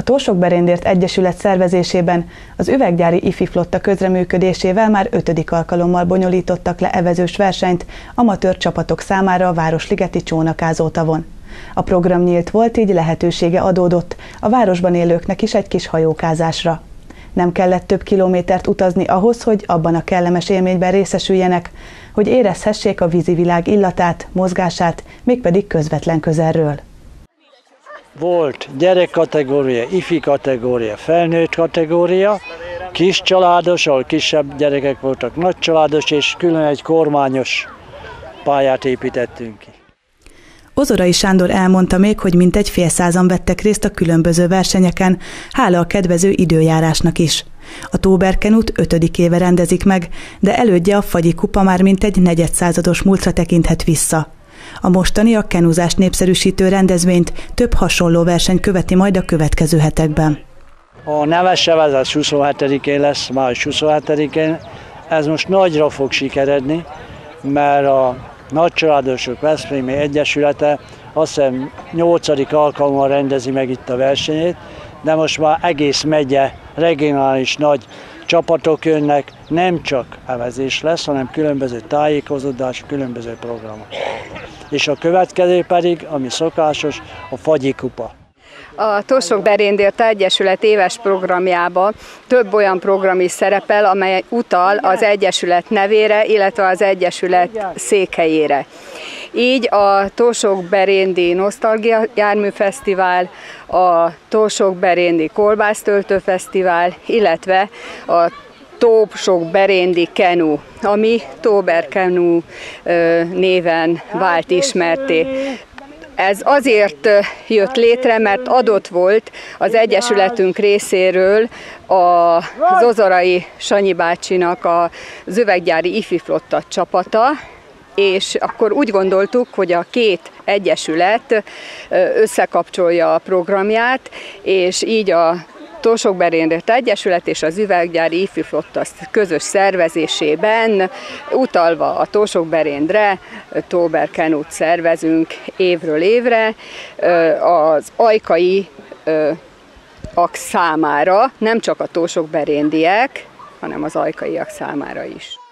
A Tórsok-Beréndért Egyesület szervezésében az üveggyári ifi flotta közreműködésével már 5. alkalommal bonyolítottak le evezős versenyt amatőr csapatok számára a Városligeti csónakázótavon. A program nyílt volt, így lehetősége adódott a városban élőknek is egy kis hajókázásra. Nem kellett több kilométert utazni ahhoz, hogy abban a kellemes élményben részesüljenek, hogy érezhessék a vízivilág illatát, mozgását, mégpedig közvetlen közelről. Volt gyerek kategória, ifi kategória, felnőtt kategória, kis családos, ahol kisebb gyerekek voltak, nagy családos, és külön egy kormányos pályát építettünk ki. Ozorai Sándor elmondta még, hogy mintegy fél százan vettek részt a különböző versenyeken, hála a kedvező időjárásnak is. A Tóberkenút 5. éve rendezik meg, de elődje a Fagyi kupa már mintegy negyedszázados múltra tekinthet vissza. A mostani, a kenúzást népszerűsítő rendezvényt több hasonló verseny követi majd a következő hetekben. A neves evezés 27-én lesz, május 27-én. Ez most nagyra fog sikeredni, mert a Nagycsaládosok Veszprémi Egyesülete azt hiszem 8. alkalommal rendezi meg itt a versenyét, de most már egész megye regionális nagy csapatok jönnek, nem csak evezés lesz, hanem különböző tájékozódás, különböző programok. És a következő pedig, ami szokásos, a Fagyi kupa. A Tórsok-Beréndért Egyesület éves programjában több olyan program is szerepel, amely utal az Egyesület nevére, illetve az Egyesület székhelyére. Így a Tórsok-Beréndi Nosztalgia Járműfesztivál, a Tórsok-Beréndi Kolbásztöltő Fesztivál, illetve a Tórsok-Beréndi Kenu, ami Tóberkenu néven vált ismertté. Ez azért jött létre, mert adott volt az Egyesületünk részéről az Ozorai Sanyi bácsinak az üveggyári ifi flotta csapata, és akkor úgy gondoltuk, hogy a két egyesület összekapcsolja a programját, és így a Tórsok-Beréndért Egyesület és az üveggyári ifi flotta közös szervezésében, utalva a Tórsok-Beréndre, Tóberkenút szervezünk évről évre az ajkaiak számára, nem csak a Tórsok-Beréndiek, hanem az ajkaiak számára is.